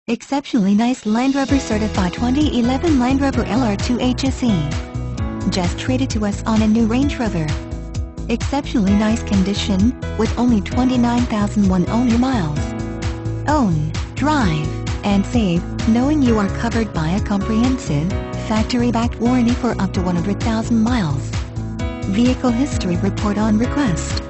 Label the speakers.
Speaker 1: Exceptionally nice Land Rover certified 2011 Land Rover LR2 HSE. Just traded to us on a new Range Rover. Exceptionally nice condition, with only 29,001 only miles. Own, drive, and save, knowing you are covered by a comprehensive, factory-backed warranty for up to 100,000 miles. Vehicle history report on request.